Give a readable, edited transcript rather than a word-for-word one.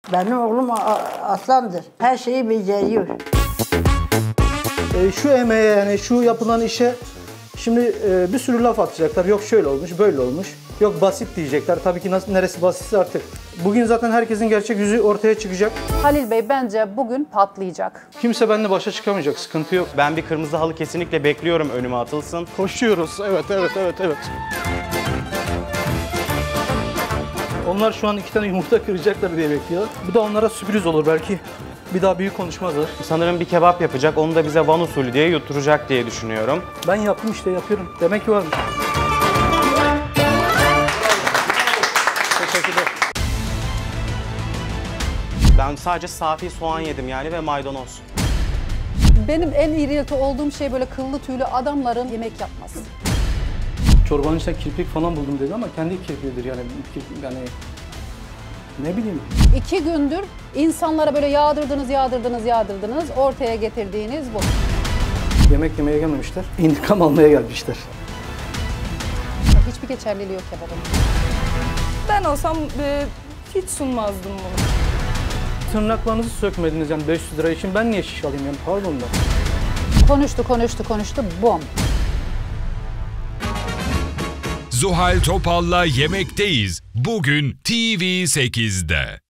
Benim oğlum aslandır. Her şeyi beceriyor. Şu emeğe yani şu yapılan işe şimdi bir sürü laf atacaklar. Yok şöyle olmuş, böyle olmuş. Yok basit diyecekler. Tabii ki neresi basitse artık. Bugün zaten herkesin gerçek yüzü ortaya çıkacak. Halil Bey bence bugün patlayacak. Kimse benimle başa çıkamayacak, sıkıntı yok. Ben bir kırmızı halı kesinlikle bekliyorum, önüme atılsın. Koşuyoruz, evet. Onlar şu an 2 tane yumurta kıracaklar diye bekliyor. Bu da onlara sürpriz olur belki. Bir daha büyük konuşmazlar. Sanırım bir kebap yapacak, onu da bize Van usulü diye yutturacak diye düşünüyorum. Ben yaptım işte, yapıyorum. Demek ki varmış. Teşekkürler. Ben sadece safi soğan yedim yani ve maydanoz. Benim en irrite olduğum şey böyle kıllı tüylü adamların yemek yapması. Çorbanın içine kirpik falan buldum dedi ama kendi kirpiğidir yani. Yani ne bileyim. 2 gündür insanlara böyle yağdırdınız, ortaya getirdiğiniz bu. Yemek yemeye gelmemişler, intikam almaya gelmişler. Hiçbir geçerliliği yok kebabın. Ben olsam hiç sunmazdım bunu. Tırnaklarınızı sökmediniz yani 500 lira için, ben niye şiş alayım yani, pardon da. Konuştu, bom. Zuhal Topal'la Yemekteyiz. Bugün TV8'de.